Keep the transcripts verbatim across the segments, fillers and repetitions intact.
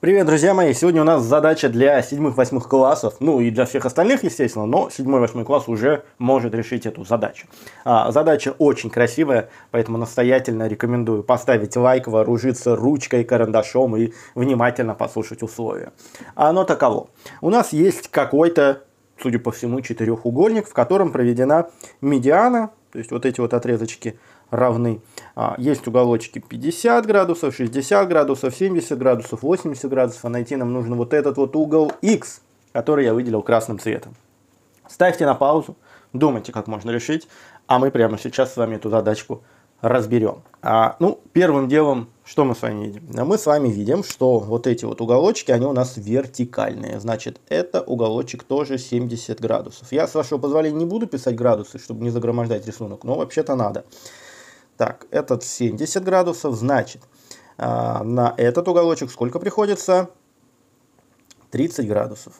Привет, друзья мои! Сегодня у нас задача для седьмых-восьмых классов, ну и для всех остальных, естественно, но седьмой-восьмой класс уже может решить эту задачу. А, задача очень красивая, поэтому настоятельно рекомендую поставить лайк, вооружиться ручкой, карандашом и внимательно послушать условия. А оно таково. У нас есть какой-то, судя по всему, четырехугольник, в котором проведена медиана, то есть вот эти вот отрезочки равны. Есть уголочки пятьдесят градусов, шестьдесят градусов, семьдесят градусов, восемьдесят градусов. А найти нам нужно вот этот вот угол X, который я выделил красным цветом. Ставьте на паузу, думайте, как можно решить, а мы прямо сейчас с вами эту задачку разберем. А, ну, первым делом, что мы с вами видим? Мы с вами видим, что вот эти вот уголочки, они у нас вертикальные. Значит, это уголочек тоже семьдесят градусов. Я, с вашего позволения, не буду писать градусы, чтобы не загромождать рисунок, но вообще-то надо. Так, этот семьдесят градусов, значит, а, на этот уголочек сколько приходится? тридцать градусов.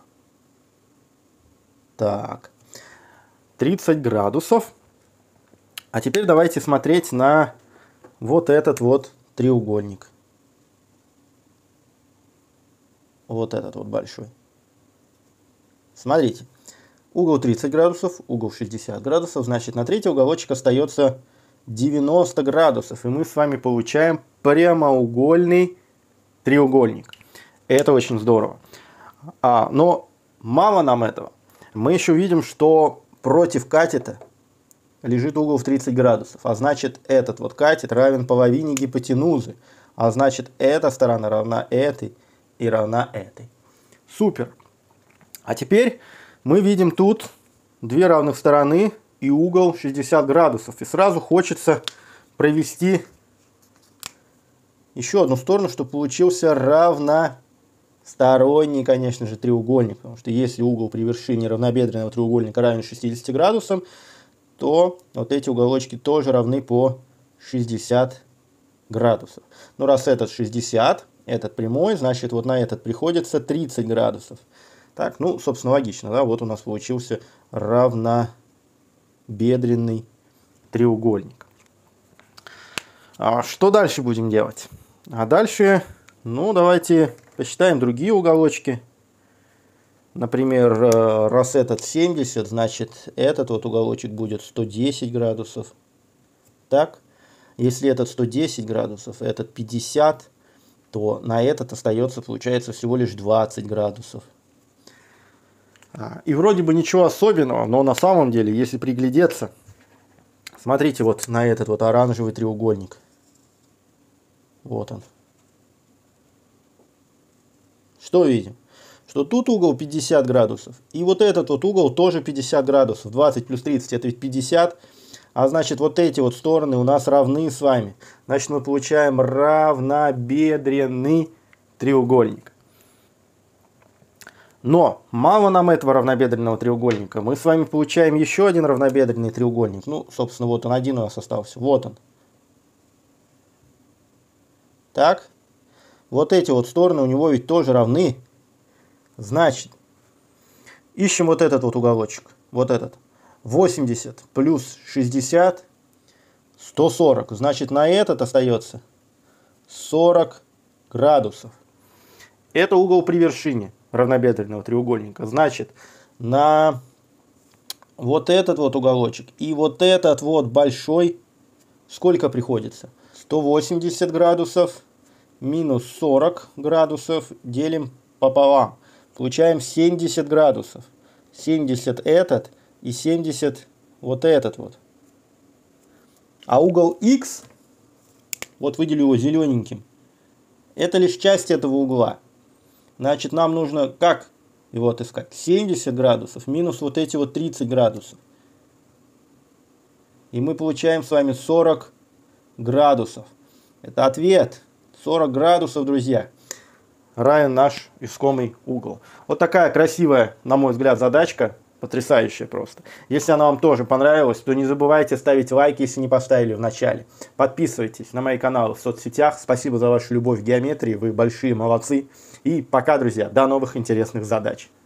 Так, тридцать градусов. А теперь давайте смотреть на вот этот вот треугольник. Вот этот вот большой. Смотрите, угол тридцать градусов, угол шестьдесят градусов, значит, на третий уголочек остается девяносто градусов, и мы с вами получаем прямоугольный треугольник. Это очень здорово. А, но мало нам этого. Мы еще видим, что против катета лежит угол в тридцать градусов, а значит, этот вот катет равен половине гипотенузы, а значит, эта сторона равна этой и равна этой. Супер. А теперь мы видим тут две равных стороны и угол шестьдесят градусов. И сразу хочется провести еще одну сторону, чтобы получился равносторонний, конечно же, треугольник. Потому что если угол при вершине равнобедренного треугольника равен шестидесяти градусам, то вот эти уголочки тоже равны по шестьдесят градусов. Ну, раз этот шестьдесят, этот прямой, значит, вот на этот приходится тридцать градусов. Так, ну, собственно, логично, да? Вот у нас получился равнобедренный бедренный треугольник. А что дальше будем делать? А дальше, ну, давайте посчитаем другие уголочки. Например, раз этот семьдесят, значит, этот вот уголочек будет сто десять градусов. Так, если этот сто десять градусов, этот пятьдесят, то на этот остается, получается, всего лишь двадцать градусов. И вроде бы ничего особенного, но на самом деле, если приглядеться, смотрите вот на этот вот оранжевый треугольник. Вот он. Что видим? Что тут угол пятьдесят градусов, и вот этот вот угол тоже пятьдесят градусов. двадцать плюс тридцать это ведь пятьдесят, а значит вот эти вот стороны у нас равны с вами. Значит мы получаем равнобедренный треугольник. Но мало нам этого равнобедренного треугольника. Мы с вами получаем еще один равнобедренный треугольник. Ну, собственно, вот он один у нас остался. Вот он. Так. Вот эти вот стороны у него ведь тоже равны. Значит, ищем вот этот вот уголочек. Вот этот. восемьдесят плюс шестьдесят. сто сорок. Значит, на этот остается сорок градусов. Это угол при вершине равнобедренного треугольника. Значит, на вот этот вот уголочек и вот этот вот большой сколько приходится? сто восемьдесят градусов минус сорок градусов делим пополам. Получаем семьдесят градусов. семьдесят этот и семьдесят вот этот вот. А угол X, вот выделю его зелененьким, это лишь часть этого угла. Значит, нам нужно как его отыскать? семьдесят градусов минус вот эти вот тридцать градусов. И мы получаем с вами сорок градусов. Это ответ. сорок градусов, друзья, равен наш искомый угол. Вот такая красивая, на мой взгляд, задачка. Потрясающая просто. Если она вам тоже понравилась, то не забывайте ставить лайки, если не поставили в начале. Подписывайтесь на мои каналы в соцсетях. Спасибо за вашу любовь к геометрии. Вы большие молодцы. И пока, друзья. До новых интересных задач.